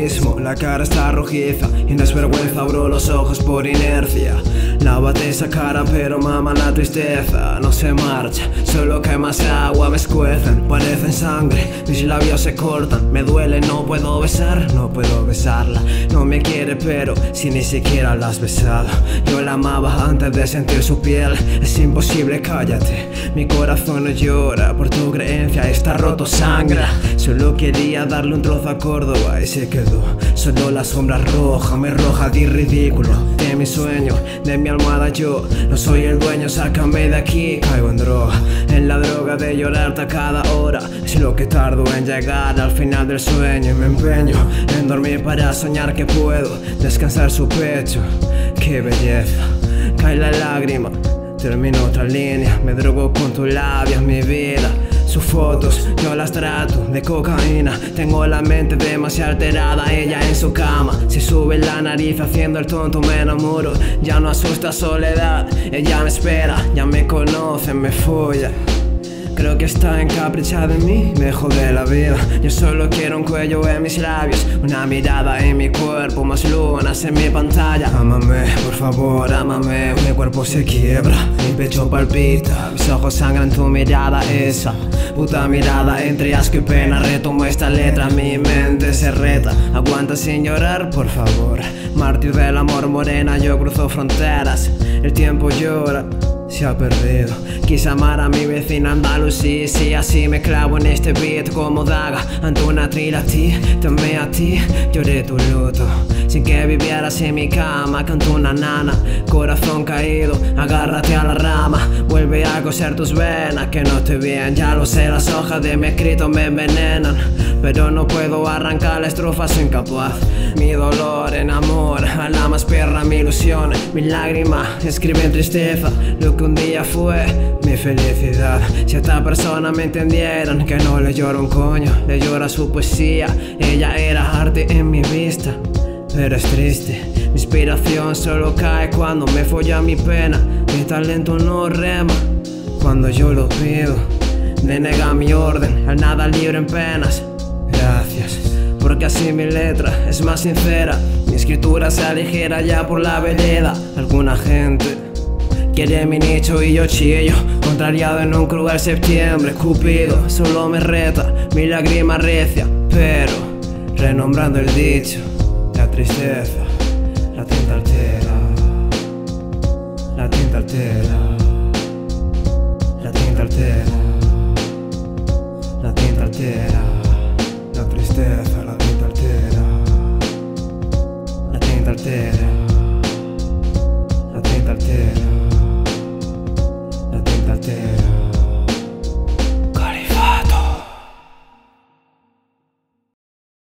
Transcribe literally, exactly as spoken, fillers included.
mismo, la cara está rojiza y desvergüenza abro los ojos por inercia. Lávate esa cara pero mama la tristeza no se marcha, solo que más agua me escuecen, parecen sangre, mis labios se cortan, me duele, no puedo besar, no puedo besarla, no me quiere pero si ni siquiera la has besado. Yo la amaba antes de sentir su piel, es imposible, cállate, mi corazón no llora por tu creencia, está roto, sangra. Solo quería darle un trozo a Córdoba y se quedó solo la sombra roja, me roja de ridículo de mi sueño, de mi almohada. Yo no soy el dueño, sácame de aquí, caigo en droga, en la droga de llorarte a cada hora. Es lo que tardo en llegar al final del sueño y me empeño en dormir para soñar que puedo descansar su pecho. Qué belleza, cae la lágrima, termino otra línea, me drogo con tus labios, mi vida. Sus fotos, yo las trato de cocaína. Tengo la mente demasiado alterada, ella en su cama se sube la nariz haciendo el tonto, me enamoro. Ya no asusta soledad, ella me espera, ya me conoce, me folla. Creo que está encaprichada en mí, me jode la vida. Yo solo quiero un cuello en mis labios, una mirada en mi cuerpo, más lunas en mi pantalla. Ámame, por favor, ámame, mi cuerpo se quiebra, mi pecho palpita, mis ojos sangran tu mirada, esa puta mirada entre asco y pena. Retomo esta letra, mi mente se reta, aguanta sin llorar, por favor. Mártir del amor, morena, yo cruzo fronteras, el tiempo llora, se ha perdido. Quise amar a mi vecina Andalucía, sí, así me clavo en este beat como daga ante una trila. A ti, te amé a ti, lloré tu luto, sin que vivieras en mi cama, canto una nana. Corazón caído, agárrate a la rama, vuelve a coser tus venas, que no estoy bien, ya lo sé, las hojas de mi escrito me envenenan, pero no puedo arrancar la estrofa, soy incapaz. Mi dolor enamora a la más perra, mi ilusión, mi lágrima escribe en tristeza lo que un día fue mi felicidad. Si esta persona me entendieran, que no le lloro un coño, le llora su poesía. Ella era arte en mi vista, pero es triste, mi inspiración solo cae cuando me folla mi pena. Mi talento no rema cuando yo lo pido, denega mi orden, al nada libre en penas. Gracias, porque así mi letra es más sincera, mi escritura se aligera ya por la vereda. Alguna gente quiere mi nicho y yo chillo, contrariado en un cruel septiembre. Cupido solo me reta, mi lágrima recia, pero renombrando el dicho, la tristeza, la tinta altera, la tinta altera, la tinta altera.